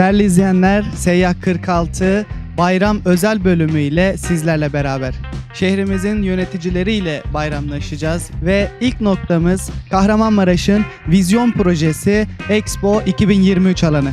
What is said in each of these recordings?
Değerli izleyenler, Seyyah 46 bayram özel bölümü ile sizlerle beraber. Şehrimizin yöneticileriyle bayramlaşacağız ve ilk noktamız Kahramanmaraş'ın Vizyon Projesi Expo 2023 alanı.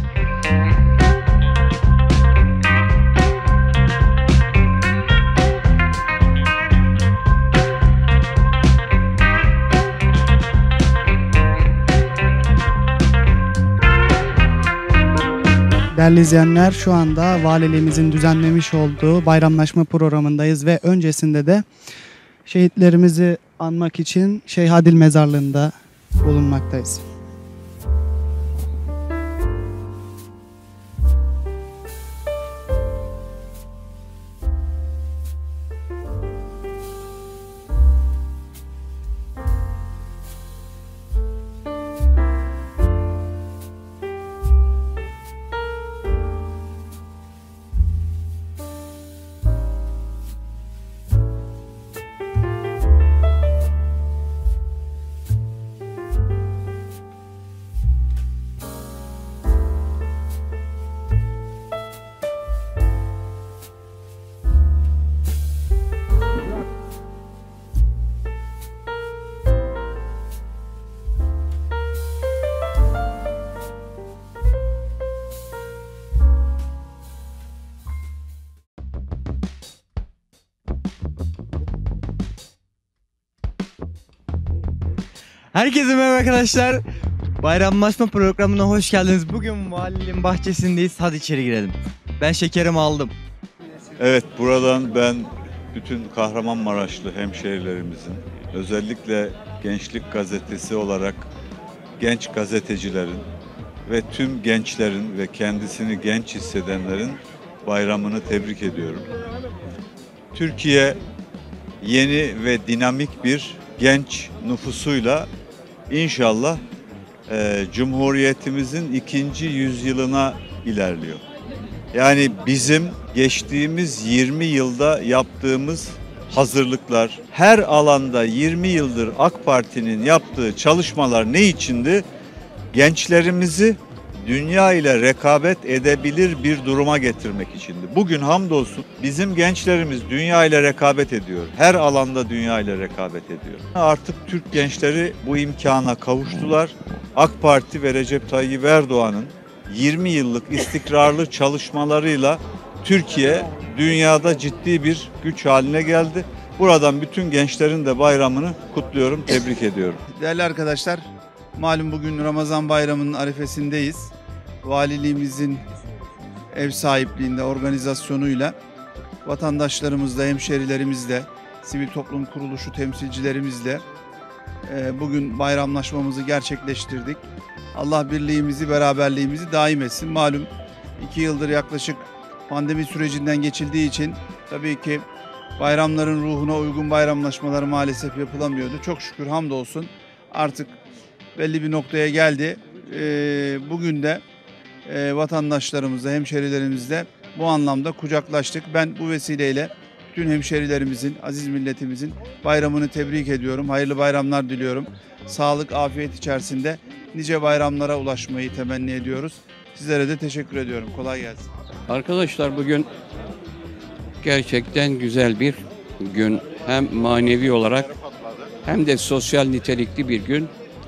Değerli izleyenler, şu anda valiliğimizin düzenlemiş olduğu bayramlaşma programındayız ve öncesinde de şehitlerimizi anmak için Şeyh Adil Mezarlığı'nda bulunmaktayız. Herkese merhaba arkadaşlar. Bayramlaşma programına hoş geldiniz. Bugün valiliğin bahçesindeyiz. Hadi içeri girelim. Ben şekerimi aldım. Evet, buradan ben bütün Kahramanmaraşlı hemşehrilerimizin, özellikle Gençlik Gazetesi olarak genç gazetecilerin ve tüm gençlerin ve kendisini genç hissedenlerin bayramını tebrik ediyorum. Türkiye yeni ve dinamik bir genç nüfusuyla İnşallah Cumhuriyetimizin 2. yüzyılına ilerliyor. Yani bizim geçtiğimiz 20 yılda yaptığımız hazırlıklar, her alanda 20 yıldır AK Parti'nin yaptığı çalışmalar ne içindi? Gençlerimizi dünya ile rekabet edebilir bir duruma getirmek içindi. Bugün hamdolsun bizim gençlerimiz dünya ile rekabet ediyor. Her alanda dünya ile rekabet ediyor. Artık Türk gençleri bu imkana kavuştular. AK Parti ve Recep Tayyip Erdoğan'ın 20 yıllık istikrarlı çalışmalarıyla Türkiye dünyada ciddi bir güç haline geldi. Buradan bütün gençlerin de bayramını kutluyorum, tebrik ediyorum. Değerli arkadaşlar, malum bugün Ramazan bayramının arifesindeyiz. Valiliğimizin ev sahipliğinde, organizasyonuyla vatandaşlarımızla, hemşerilerimizle, sivil toplum kuruluşu temsilcilerimizle bugün bayramlaşmamızı gerçekleştirdik. Allah birliğimizi, beraberliğimizi daim etsin. Malum 2 yıldır yaklaşık pandemi sürecinden geçildiği için tabii ki bayramların ruhuna uygun bayramlaşmaları maalesef yapılamıyordu. Çok şükür hamdolsun artık belli bir noktaya geldi. Bugün de vatandaşlarımızla, hemşerilerimizle bu anlamda kucaklaştık. Ben bu vesileyle bütün hemşerilerimizin, aziz milletimizin bayramını tebrik ediyorum. Hayırlı bayramlar diliyorum. Sağlık, afiyet içerisinde nice bayramlara ulaşmayı temenni ediyoruz. Sizlere de teşekkür ediyorum. Kolay gelsin. Arkadaşlar, bugün gerçekten güzel bir gün. Hem manevi olarak hem de sosyal nitelikli bir gün.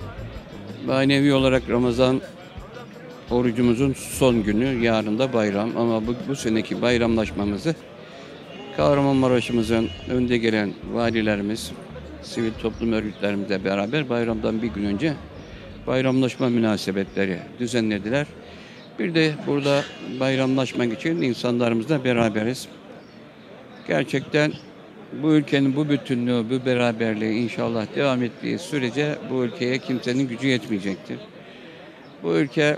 Manevi olarak Ramazan orucumuzun son günü, yarın da bayram. Ama bu seneki bayramlaşmamızı Kahramanmaraş'ımızın önde gelen valilerimiz, sivil toplum örgütlerimizle beraber bayramdan bir gün önce bayramlaşma münasebetleri düzenlediler. Bir de burada bayramlaşmak için insanlarımızla beraberiz. Gerçekten bu ülkenin bu bütünlüğü, bu beraberliği inşallah devam ettiği sürece bu ülkeye kimsenin gücü yetmeyecektir. Bu ülke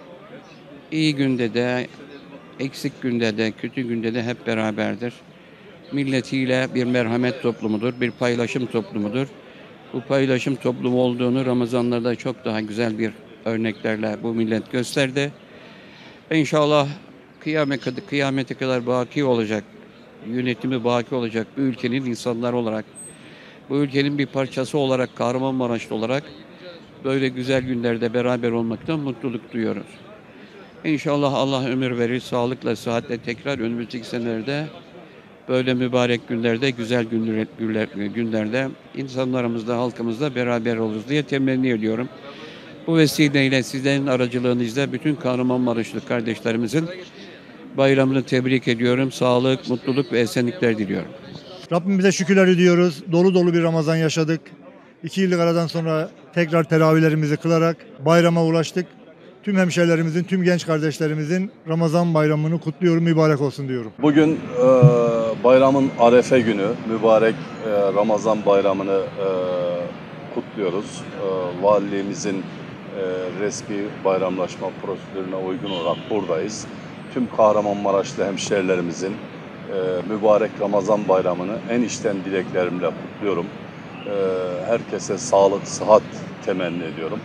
iyi günde de, eksik günde de, kötü günde de hep beraberdir. Milletiyle bir merhamet toplumudur, bir paylaşım toplumudur. Bu paylaşım toplumu olduğunu Ramazanlarda çok daha güzel bir örneklerle bu millet gösterdi. İnşallah kıyamete kadar baki olacak, yönetimi baki olacak bu ülkenin insanları olarak, bu ülkenin bir parçası olarak, Kahramanmaraşlı olarak böyle güzel günlerde beraber olmaktan mutluluk duyuyoruz. İnşallah Allah ömür verir, sağlıkla, sıhhatle tekrar önümüzdeki senelerde böyle mübarek günlerde, güzel günlerde insanlarımızla, halkımızla beraber oluruz diye temenni ediyorum. Bu vesileyle sizlerin aracılığınızla bütün Kahramanmaraşlı kardeşlerimizin bayramını tebrik ediyorum. Sağlık, mutluluk ve esenlikler diliyorum. Rabbimize şükürler ediyoruz. Dolu dolu bir Ramazan yaşadık. 2 yıllık aradan sonra tekrar teravihlerimizi kılarak bayrama ulaştık. Tüm hemşehrilerimizin, tüm genç kardeşlerimizin Ramazan bayramını kutluyorum, mübarek olsun diyorum. Bugün bayramın Arefe günü, mübarek Ramazan bayramını kutluyoruz. Valiliğimizin resmi bayramlaşma prosedürüne uygun olarak buradayız. Tüm Kahramanmaraşlı hemşehrilerimizin mübarek Ramazan bayramını en içten dileklerimle kutluyorum. Herkese sağlık, sıhhat temenni ediyorum.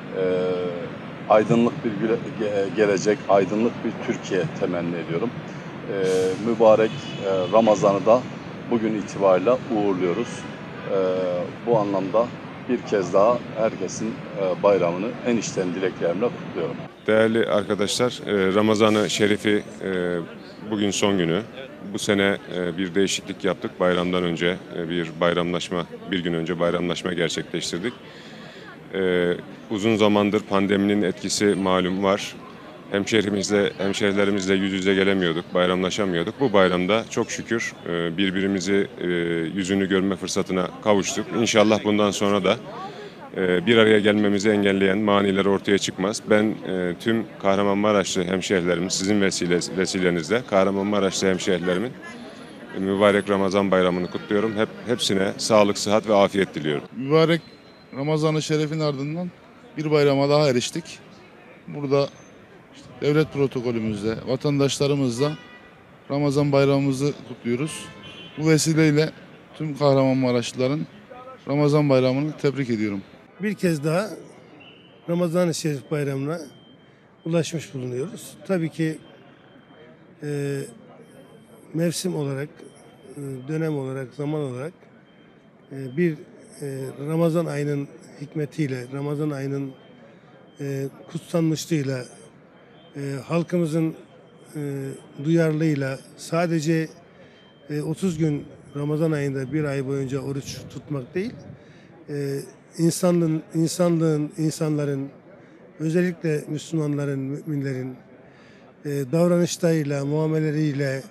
Aydınlık bir gelecek, aydınlık bir Türkiye temenni ediyorum. Mübarek Ramazan'ı da bugün itibariyle uğurluyoruz. Bu anlamda bir kez daha herkesin bayramını en içten dileklerimle kutluyorum. Değerli arkadaşlar, Ramazan-ı Şerif'i bugün son günü. Bu sene bir değişiklik yaptık. Bayramdan önce bir gün önce bayramlaşma gerçekleştirdik. Uzun zamandır pandeminin etkisi malum var. Hemşehrilerimizle yüz yüze gelemiyorduk, bayramlaşamıyorduk. Bu bayramda çok şükür birbirimizi yüzünü görme fırsatına kavuştuk. İnşallah bundan sonra da bir araya gelmemizi engelleyen maniler ortaya çıkmaz. Ben tüm Kahramanmaraşlı hemşehrilerimin, sizin vesilenizle Kahramanmaraşlı hemşehrilerimin mübarek Ramazan bayramını kutluyorum. Hepsine sağlık, sıhhat ve afiyet diliyorum. Mübarek Ramazan-ı Şerif'in ardından bir bayrama daha eriştik. Burada devlet protokolümüzle, vatandaşlarımızla Ramazan bayramımızı kutluyoruz. Bu vesileyle tüm Kahramanmaraşlıların Ramazan bayramını tebrik ediyorum. Bir kez daha Ramazan-ı Şerif bayramına ulaşmış bulunuyoruz. Tabii ki mevsim olarak, dönem olarak, zaman olarak bir Ramazan ayının hikmetiyle, Ramazan ayının kutsanmışlığıyla, halkımızın duyarlılığıyla sadece 30 gün Ramazan ayında bir ay boyunca oruç tutmak değil, insanların, özellikle Müslümanların, müminlerin davranışlarıyla, muameleleriyle,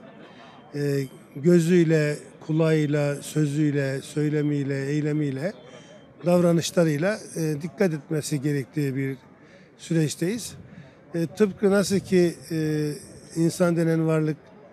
gözüyle, kulağıyla, sözüyle, söylemiyle, eylemiyle, davranışlarıyla dikkat etmesi gerektiği bir süreçteyiz. Tıpkı nasıl ki insan denen varlık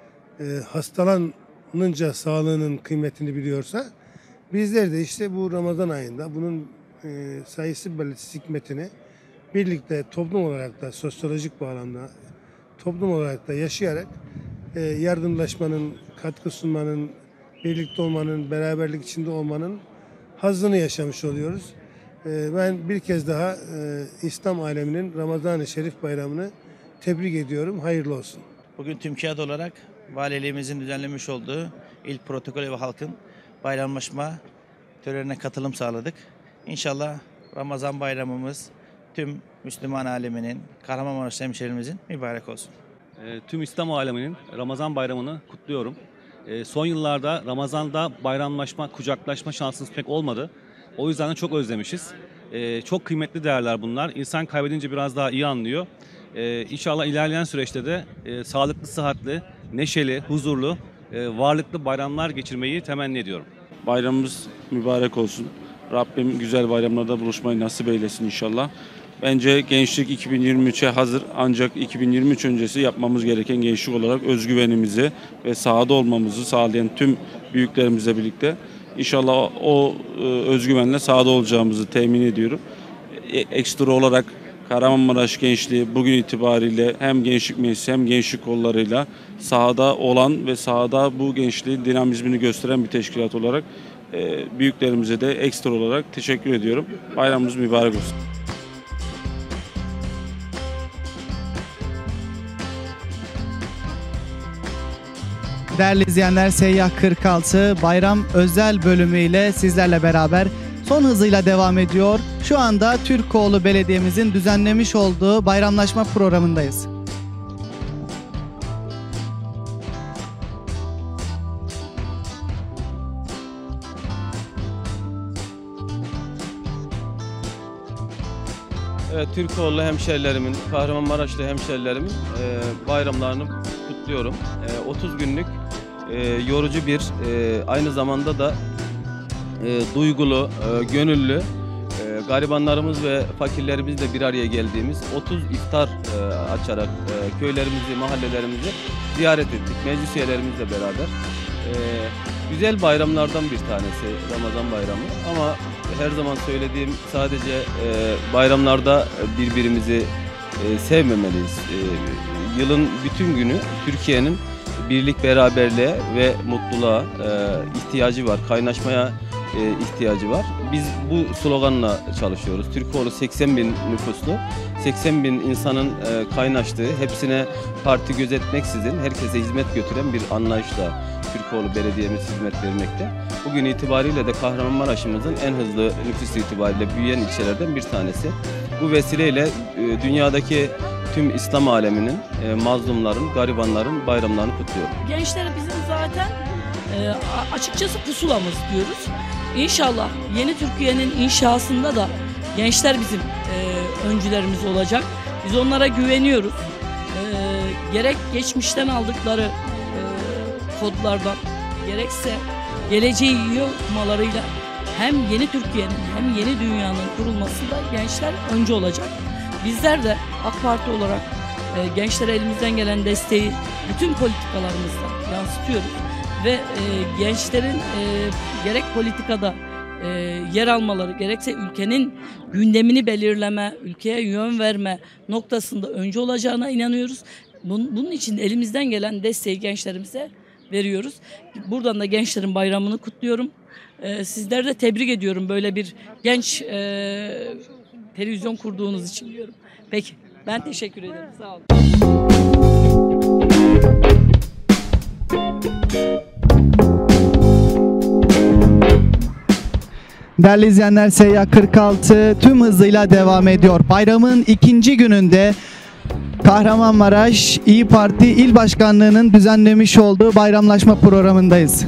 hastalanınca sağlığının kıymetini biliyorsa, bizler de işte bu Ramazan ayında bunun sayısı belirsiz hikmetini birlikte toplum olarak da sosyolojik bağlamda toplum olarak da yaşayarak yardımlaşmanın, katkı sunmanın, birlikte olmanın, beraberlik içinde olmanın hazzını yaşamış oluyoruz. Ben bir kez daha İslam aleminin Ramazan-ı Şerif bayramını tebrik ediyorum. Hayırlı olsun. Bugün TÜMKİAD olarak valiliğimizin düzenlemiş olduğu il protokolü ve halkın bayramlaşma törenine katılım sağladık. İnşallah Ramazan bayramımız tüm Müslüman aleminin, Kahramanmaraş hemşehrilerimizin mübarek olsun. Tüm İslam aleminin Ramazan bayramını kutluyorum. Son yıllarda Ramazan'da bayramlaşma, kucaklaşma şansımız pek olmadı. O yüzden de çok özlemişiz. Çok kıymetli değerler bunlar. İnsan kaybedince biraz daha iyi anlıyor. İnşallah ilerleyen süreçte de sağlıklı, sıhhatli, neşeli, huzurlu, varlıklı bayramlar geçirmeyi temenni ediyorum. Bayramımız mübarek olsun. Rabbim güzel bayramlarda buluşmayı nasip eylesin inşallah. Bence gençlik 2023'e hazır, ancak 2023 öncesi yapmamız gereken gençlik olarak özgüvenimizi ve sahada olmamızı sağlayan tüm büyüklerimizle birlikte inşallah o özgüvenle sahada olacağımızı temin ediyorum. Ekstra olarak Kahramanmaraş gençliği bugün itibariyle hem gençlik meclisi hem gençlik kollarıyla sahada olan ve sahada bu gençliğin dinamizmini gösteren bir teşkilat olarak büyüklerimize de ekstra olarak teşekkür ediyorum. Bayramımız mübarek olsun. Değerli izleyenler, Seyyah 46 bayram özel bölümüyle sizlerle beraber son hızıyla devam ediyor. Şu anda Türkoğlu Belediye'mizin düzenlemiş olduğu bayramlaşma programındayız. Türkoğlu hemşerilerimin, Kahramanmaraşlı hemşerilerimin bayramlarını kutluyorum. 30 günlük yorucu bir, aynı zamanda da duygulu, gönüllü, garibanlarımız ve fakirlerimizle bir araya geldiğimiz 30 iftar açarak köylerimizi, mahallelerimizi ziyaret ettik. Meclis üyelerimizle beraber. Güzel bayramlardan bir tanesi Ramazan bayramı, ama her zaman söylediğim, sadece bayramlarda birbirimizi sevmemeliyiz. Yılın bütün günü Türkiye'nin birlik, beraberliğe ve mutluluğa ihtiyacı var, kaynaşmaya ihtiyacı var. Biz bu sloganla çalışıyoruz. Türkoğlu 80 bin nüfuslu, 80 bin insanın kaynaştığı, hepsine parti gözetmeksizin herkese hizmet götüren bir anlayışla Türkoğlu Belediye'miz hizmet vermekte. Bugün itibariyle de Kahramanmaraş'ımızın en hızlı nüfus itibariyle büyüyen ilçelerden bir tanesi. Bu vesileyle dünyadaki tüm İslam aleminin, mazlumların, garibanların bayramlarını kutluyorum. Gençler bizim zaten açıkçası pusulamız diyoruz. İnşallah yeni Türkiye'nin inşasında da gençler bizim öncülerimiz olacak. Biz onlara güveniyoruz. Gerek geçmişten aldıkları kodlardan, gerekse geleceği iyi okumalarıyla hem yeni Türkiye'nin hem yeni dünyanın kurulmasında gençler öncü olacak. Bizler de AK Parti olarak gençlere elimizden gelen desteği bütün politikalarımızda yansıtıyoruz. Ve gençlerin gerek politikada yer almaları, gerekse ülkenin gündemini belirleme, ülkeye yön verme noktasında öncü olacağına inanıyoruz. Bunun için elimizden gelen desteği gençlerimize veriyoruz. Buradan da gençlerin bayramını kutluyorum. Sizleri de tebrik ediyorum böyle bir genç televizyon kurduğunuz için diyorum. Peki, ben teşekkür ederim. Sağ olun. Değerli izleyenler, Seyyah 46 tüm hızıyla devam ediyor. Bayramın ikinci gününde Kahramanmaraş İYİ Parti İl Başkanlığı'nın düzenlemiş olduğu bayramlaşma programındayız.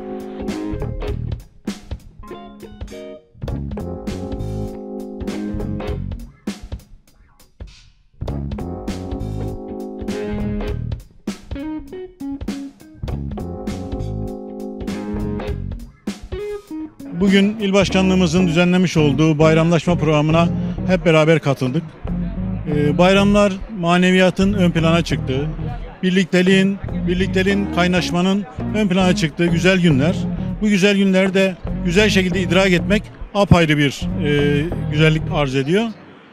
Bugün il başkanlığımızın düzenlemiş olduğu bayramlaşma programına hep beraber katıldık. Bayramlar maneviyatın ön plana çıktığı, birlikteliğin, kaynaşmanın ön plana çıktığı güzel günler. Bu güzel günlerde güzel şekilde idrak etmek apayrı bir güzellik arz ediyor.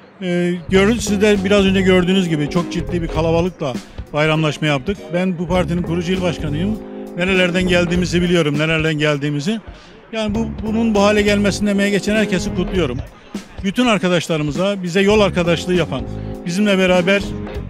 Siz de biraz önce gördüğünüz gibi çok ciddi bir kalabalıkla bayramlaşma yaptık. Ben bu partinin kurucu il başkanıyım. Nerelerden geldiğimizi biliyorum, nerelerden geldiğimizi. Yani bunun bu hale gelmesinde emeğe geçen herkesi kutluyorum. Bütün arkadaşlarımıza, bize yol arkadaşlığı yapan, bizimle beraber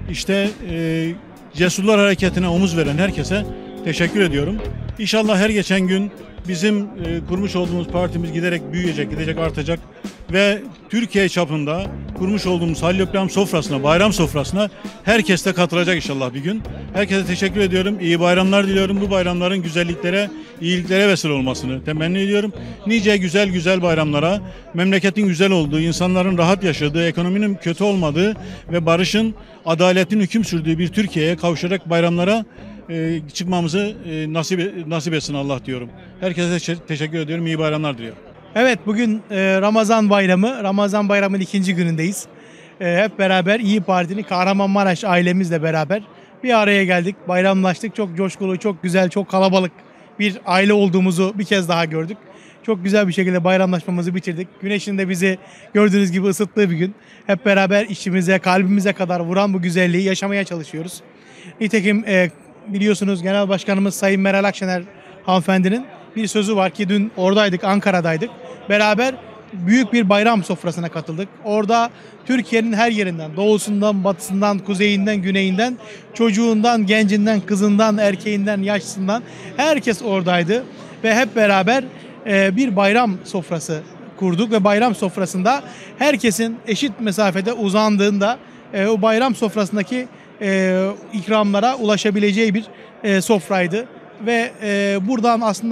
Cesurlar Hareketi'ne omuz veren herkese teşekkür ediyorum. İnşallah her geçen gün bizim kurmuş olduğumuz partimiz giderek büyüyecek, gidecek, artacak ve Türkiye çapında kurmuş olduğumuz Halil İbrahim sofrasına, bayram sofrasına herkes de katılacak inşallah bir gün. Herkese teşekkür ediyorum. İyi bayramlar diliyorum. Bu bayramların güzelliklere, iyiliklere vesile olmasını temenni ediyorum. Nice güzel bayramlara, memleketin güzel olduğu, insanların rahat yaşadığı, ekonominin kötü olmadığı ve barışın, adaletin hüküm sürdüğü bir Türkiye'ye kavuşarak bayramlara çıkmamızı nasip etsin Allah diyorum. Herkese teşekkür ediyorum. İyi bayramlar diliyorum. Evet, bugün Ramazan Bayramı. Ramazan Bayramı'nın ikinci günündeyiz. Hep beraber İYİ Parti'nin Kahramanmaraş ailemizle beraber bir araya geldik. Bayramlaştık. Çok coşkulu, çok güzel, çok kalabalık bir aile olduğumuzu bir kez daha gördük. Çok güzel bir şekilde bayramlaşmamızı bitirdik. Güneşin de bizi gördüğünüz gibi ısıttığı bir gün. Hep beraber içimize, kalbimize kadar vuran bu güzelliği yaşamaya çalışıyoruz. Nitekim biliyorsunuz Genel Başkanımız Sayın Meral Akşener hanımefendinin bir sözü var ki dün oradaydık, Ankara'daydık. Beraber büyük bir bayram sofrasına katıldık. Orada Türkiye'nin her yerinden, doğusundan, batısından, kuzeyinden, güneyinden, çocuğundan, gencinden, kızından, erkeğinden, yaşlısından herkes oradaydı. Ve hep beraber bir bayram sofrası kurduk ve bayram sofrasında herkesin eşit mesafede uzandığında o bayram sofrasındaki ikramlara ulaşabileceği bir sofraydı. Ve buradan aslında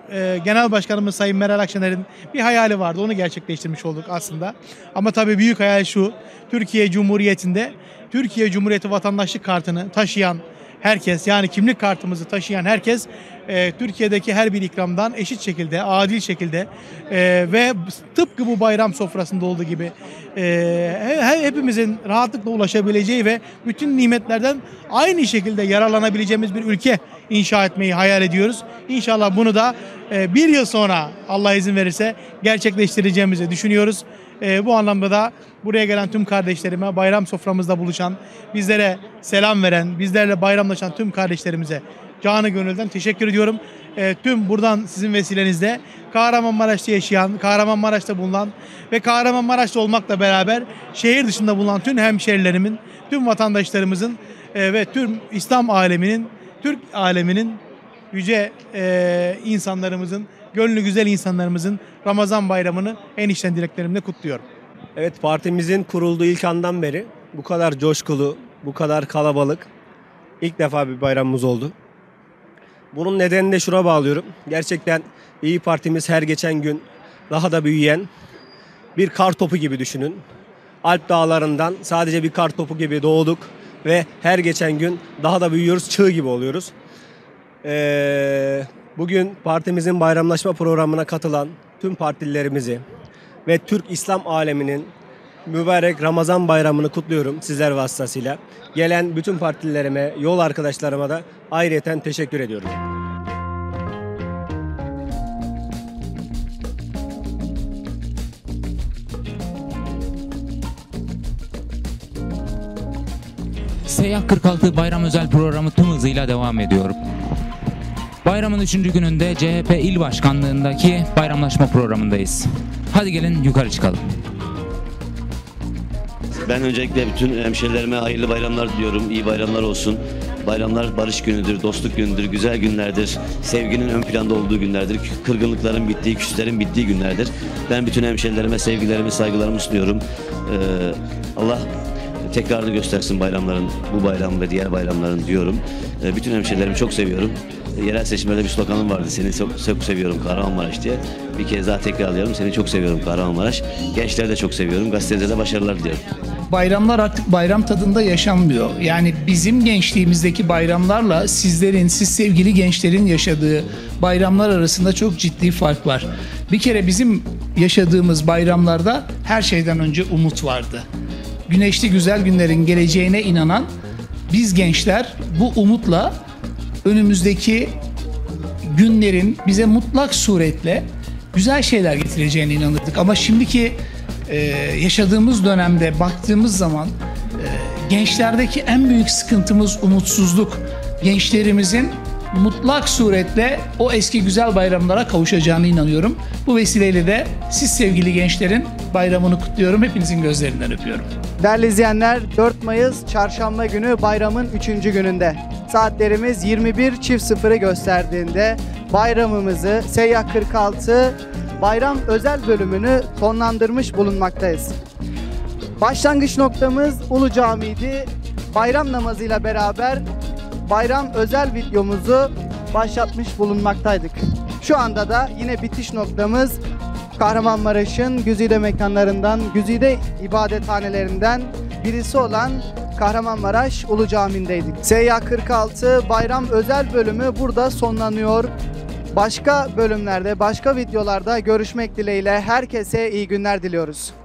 Genel Başkanımız Sayın Meral Akşener'in bir hayali vardı. Onu gerçekleştirmiş olduk aslında. Ama tabii büyük hayal şu. Türkiye Cumhuriyeti'nde Türkiye Cumhuriyeti vatandaşlık kartını taşıyan herkes, yani kimlik kartımızı taşıyan herkes Türkiye'deki her bir ikramdan eşit şekilde, adil şekilde ve tıpkı bu bayram sofrasında olduğu gibi hepimizin rahatlıkla ulaşabileceği ve bütün nimetlerden aynı şekilde yararlanabileceğimiz bir ülke inşa etmeyi hayal ediyoruz. İnşallah bunu da bir yıl sonra Allah izin verirse gerçekleştireceğimizi düşünüyoruz. Bu anlamda da buraya gelen tüm kardeşlerime, bayram soframızda buluşan, bizlere selam veren, bizlerle bayramlaşan tüm kardeşlerimize canı gönülden teşekkür ediyorum. Tüm buradan sizin vesilenizle Kahramanmaraş'ta yaşayan, Kahramanmaraş'ta bulunan ve Kahramanmaraş'ta olmakla beraber şehir dışında bulunan tüm hemşerilerimin, tüm vatandaşlarımızın ve tüm İslam aleminin, Türk aleminin yüce insanlarımızın, gönlü güzel insanlarımızın Ramazan bayramını en içten dileklerimle kutluyorum. Evet, partimizin kurulduğu ilk andan beri bu kadar coşkulu, bu kadar kalabalık ilk defa bir bayramımız oldu. Bunun nedenini de şuna bağlıyorum. Gerçekten İYİ Partimiz her geçen gün daha da büyüyen bir kar topu gibi düşünün. Alp dağlarından sadece bir kar topu gibi doğduk ve her geçen gün daha da büyüyoruz, çığ gibi oluyoruz. Bugün partimizin bayramlaşma programına katılan tüm partililerimizi ve Türk İslam aleminin mübarek Ramazan bayramını kutluyorum sizler vasıtasıyla. Gelen bütün partililerime, yol arkadaşlarıma da ayrıyeten teşekkür ediyorum. Seyyah 46 bayram özel programı tüm hızıyla devam ediyor. Bayramın 3. gününde CHP İl Başkanlığındaki bayramlaşma programındayız. Hadi gelin yukarı çıkalım. Ben öncelikle bütün hemşerilerime hayırlı bayramlar diliyorum. İyi bayramlar olsun. Bayramlar barış günüdür, dostluk günüdür, güzel günlerdir. Sevginin ön planda olduğu günlerdir. Kırgınlıkların bittiği, küslerin bittiği günlerdir. Ben bütün hemşerilerime sevgilerimi, saygılarımı sunuyorum. Allah tekrarını göstersin bayramların, bu bayram ve diğer bayramların diyorum. Bütün hemşerilerimi çok seviyorum. Yerel seçimlerde bir sloganım vardı. Seni çok seviyorum Kahramanmaraş diye. Bir kez daha tekrarlıyorum. Seni çok seviyorum Kahramanmaraş. Gençleri de çok seviyorum. Gazetede de başarılar diliyorum. Bayramlar artık bayram tadında yaşanmıyor. Yani bizim gençliğimizdeki bayramlarla siz sevgili gençlerin yaşadığı bayramlar arasında çok ciddi fark var. Bir kere bizim yaşadığımız bayramlarda her şeyden önce umut vardı. Güneşli güzel günlerin geleceğine inanan biz gençler bu umutla önümüzdeki günlerin bize mutlak suretle güzel şeyler getireceğine inanırdık. Ama şimdiki yaşadığımız dönemde baktığımız zaman gençlerdeki en büyük sıkıntımız umutsuzluk. Gençlerimizin mutlak suretle o eski güzel bayramlara kavuşacağına inanıyorum. Bu vesileyle de siz sevgili gençlerin bayramını kutluyorum. Hepinizin gözlerinden öpüyorum. Değerli izleyenler, 4 Mayıs Çarşamba günü bayramın 3. gününde. Saatlerimiz 21.00'ı gösterdiğinde bayramımızı Seyyah 46 bayram özel bölümünü sonlandırmış bulunmaktayız. Başlangıç noktamız Ulu Cami'ydi. Bayram namazıyla beraber bayram özel videomuzu başlatmış bulunmaktaydık. Şu anda da yine bitiş noktamız Kahramanmaraş'ın güzide mekanlarından, güzide ibadethanelerinden birisi olan Kahramanmaraş Ulu Cami'ndeydik. Seyyah 46 bayram özel bölümü burada sonlanıyor. Başka bölümlerde, başka videolarda görüşmek dileğiyle herkese iyi günler diliyoruz.